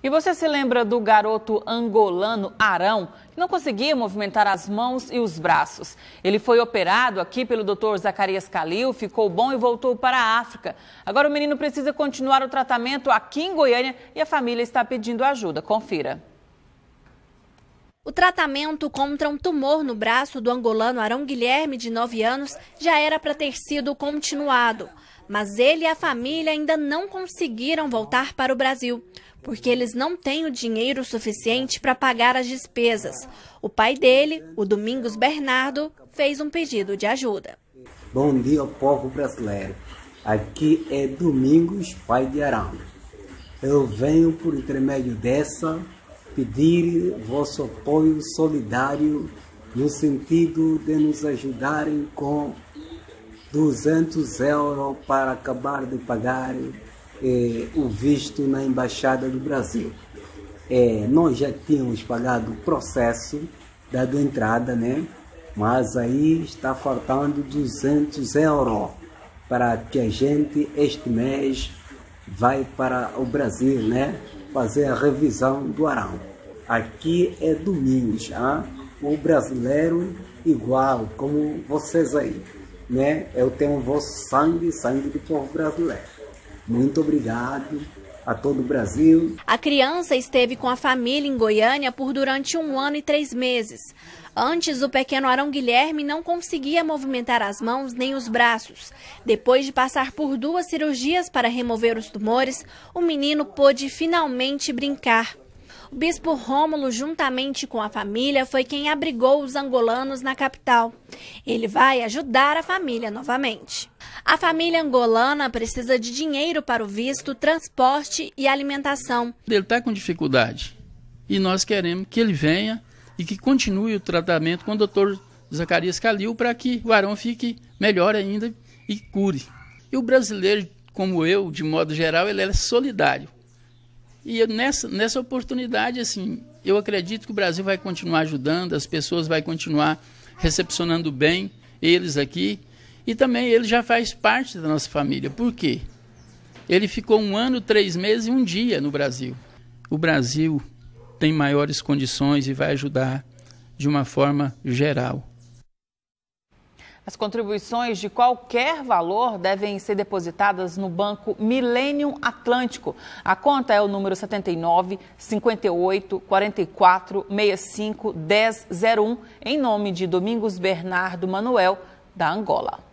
E você se lembra do garoto angolano Arão, que não conseguia movimentar as mãos e os braços? Ele foi operado aqui pelo Dr. Zacarias Calil, ficou bom e voltou para a África. Agora o menino precisa continuar o tratamento aqui em Goiânia e a família está pedindo ajuda. Confira. O tratamento contra um tumor no braço do angolano Arão Guilherme, de 9 anos, já era para ter sido continuado. Mas ele e a família ainda não conseguiram voltar para o Brasil, porque eles não têm o dinheiro suficiente para pagar as despesas. O pai dele, o Domingos Bernardo, fez um pedido de ajuda. Bom dia ao povo brasileiro. Aqui é Domingos, pai de Arão. Eu venho, por intermédio dessa, pedir vosso apoio solidário no sentido de nos ajudarem com 200 € para acabar de pagar o visto na Embaixada do Brasil. Nós já tínhamos pagado o processo, dado entrada, né? Mas aí está faltando 200 € para que a gente, este mês, vai para o Brasil, né? Fazer a revisão do Arão. Aqui é Domingos, o brasileiro igual como vocês aí, né? Eu tenho o vosso sangue do povo brasileiro. Muito obrigado a todo o Brasil. A criança esteve com a família em Goiânia por durante 1 ano e 3 meses. Antes, o pequeno Arão Guilherme não conseguia movimentar as mãos nem os braços. Depois de passar por 2 cirurgias para remover os tumores, o menino pôde finalmente brincar. O bispo Rômulo, juntamente com a família, foi quem abrigou os angolanos na capital. Ele vai ajudar a família novamente. A família angolana precisa de dinheiro para o visto, transporte e alimentação. Ele está com dificuldade e nós queremos que ele venha e que continue o tratamento com o Dr. Zacarias Calil para que o Arão fique melhor ainda e cure. E o brasileiro, como eu, de modo geral, ele é solidário. E nessa oportunidade, assim, eu acredito que o Brasil vai continuar ajudando, as pessoas vão continuar recepcionando bem eles aqui. E também ele já faz parte da nossa família. Por quê? Ele ficou 1 ano, 3 meses e 1 dia no Brasil. O Brasil tem maiores condições e vai ajudar de uma forma geral. As contribuições de qualquer valor devem ser depositadas no Banco Millennium Atlântico. A conta é o número 79 58 44 65 1001, em nome de Domingos Bernardo Manuel, da Angola.